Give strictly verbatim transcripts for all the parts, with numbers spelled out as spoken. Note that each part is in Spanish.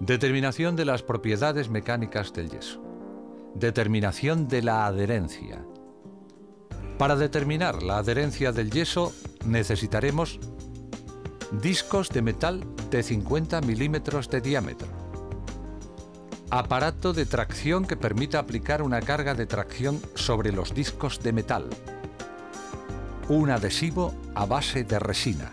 Determinación de las propiedades mecánicas del yeso. Determinación de la adherencia. Para determinar la adherencia del yeso necesitaremos discos de metal de cincuenta milímetros de diámetro, aparato de tracción que permita aplicar una carga de tracción sobre los discos de metal, un adhesivo a base de resina,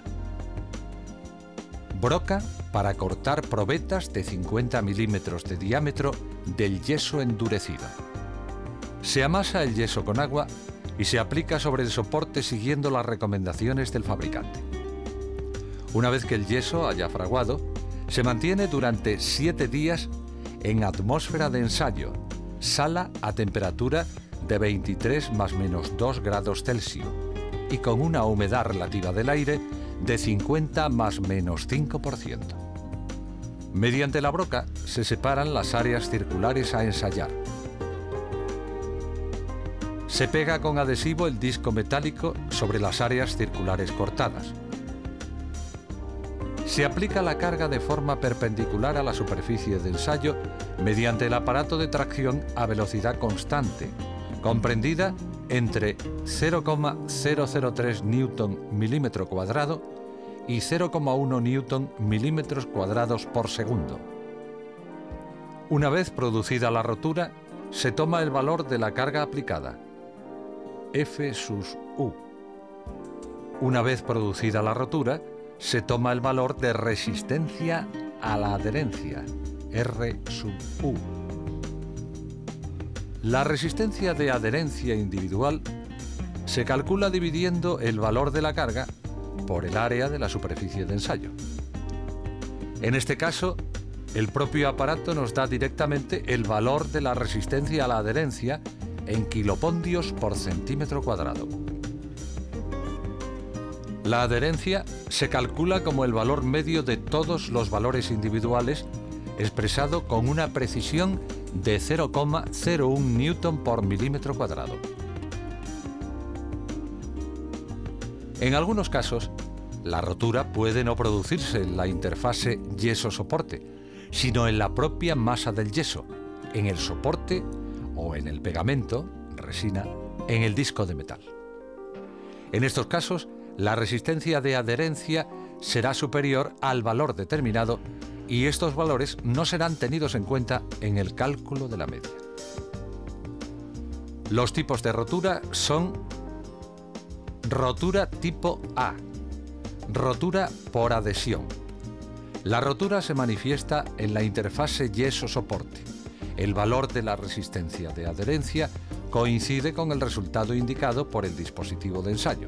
broca para cortar probetas de cincuenta milímetros de diámetro del yeso endurecido. Se amasa el yeso con agua y se aplica sobre el soporte siguiendo las recomendaciones del fabricante. Una vez que el yeso haya fraguado, se mantiene durante siete días en atmósfera de ensayo, sala a temperatura de veintitrés más menos dos grados Celsius y con una humedad relativa del aire de cincuenta más menos cinco por ciento. Mediante la broca se separan las áreas circulares a ensayar. Se pega con adhesivo el disco metálico sobre las áreas circulares cortadas. Se aplica la carga de forma perpendicular a la superficie de ensayo mediante el aparato de tracción a velocidad constante, comprendida entre cero coma cero cero tres newton milímetro cuadrado y cero coma uno newton milímetros cuadrados por segundo. Una vez producida la rotura, se toma el valor de la carga aplicada, F sus U. Una vez producida la rotura, se toma el valor de resistencia a la adherencia, R sub U. La resistencia de adherencia individual se calcula dividiendo el valor de la carga por el área de la superficie de ensayo. En este caso, el propio aparato nos da directamente el valor de la resistencia a la adherencia en kilopondios por centímetro cuadrado. La adherencia se calcula como el valor medio de todos los valores individuales expresado con una precisión de cero coma cero uno newton por milímetro cuadrado. En algunos casos, la rotura puede no producirse en la interfase yeso-soporte, sino en la propia masa del yeso, en el soporte o en el pegamento, resina, en el disco de metal. En estos casos, la resistencia de adherencia será superior al valor determinado y estos valores no serán tenidos en cuenta en el cálculo de la media. Los tipos de rotura son rotura tipo A, rotura por adhesión. La rotura se manifiesta en la interfase yeso-soporte. El valor de la resistencia de adherencia coincide con el resultado indicado por el dispositivo de ensayo.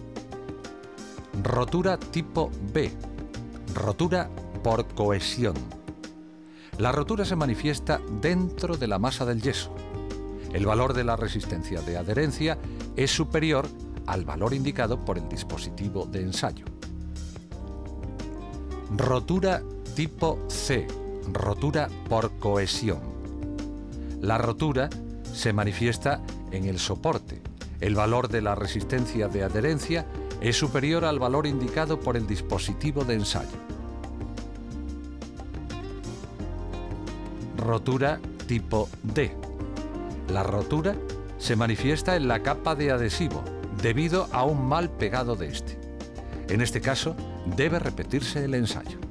Rotura tipo B, rotura por cohesión. La rotura se manifiesta dentro de la masa del yeso. El valor de la resistencia de adherencia es superior al valor indicado por el dispositivo de ensayo. Rotura tipo C, rotura por cohesión. La rotura se manifiesta en el soporte. El valor de la resistencia de adherencia es superior al valor indicado por el dispositivo de ensayo. Rotura tipo D. La rotura se manifiesta en la capa de adhesivo debido a un mal pegado de este. En este caso, debe repetirse el ensayo.